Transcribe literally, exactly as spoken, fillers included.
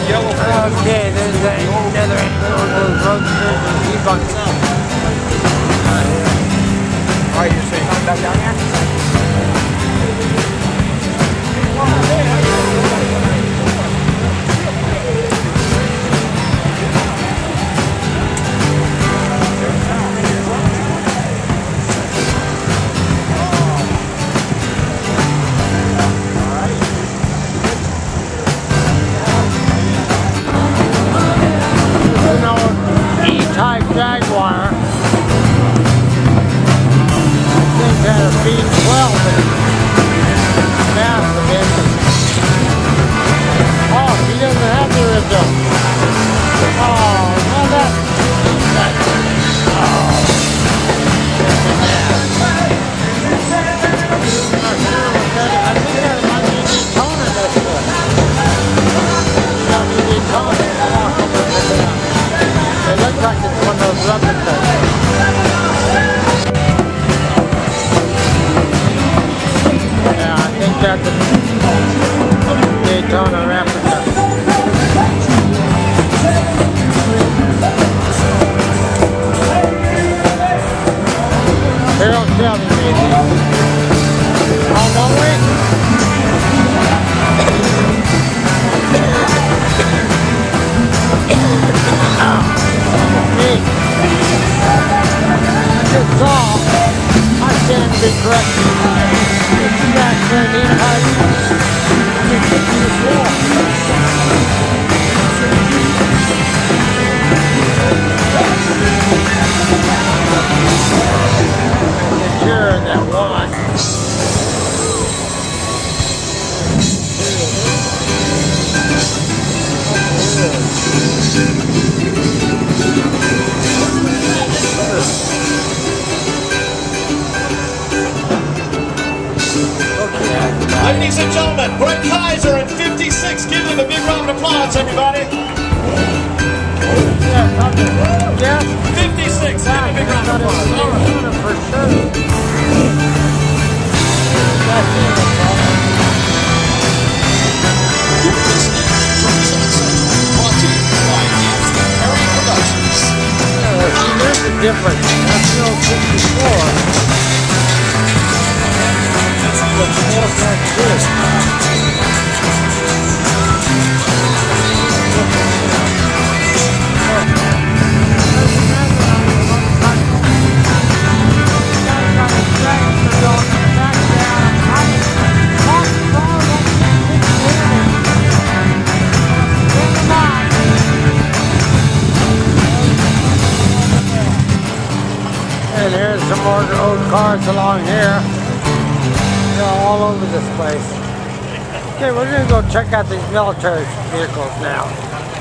yellow flag. Okay, there's another roadsters and debunkers. Alright, you're saying come back down here? E-Type Jaguar. I think that a B twelve, but it's fast a bit. Oh, he doesn't have the ribs up. Oh, no, that. that oh. I think that might be Daytona this one. You don't need Daytona. It looks like it's one of those rubber things. Yeah, I think that's a Daytona replica. Here don't tell me anything. Oh, no way. It's all. I stand to be corrected. It's back there in E-Type. Sure, that one. Ladies and gentlemen, Brett Kaiser in fifty-six. Give him a big round of applause, everybody. Yeah, yeah. fifty-six. Give him a big round of applause. All right. For sure. You're listening to Resort Central, brought to you by Harry Productions. Uh, see, there's the difference. That's the old sixty-four. What's more than this? And here's some more old cars along here. They're all over this place. Okay, we're going to go check out these military vehicles now.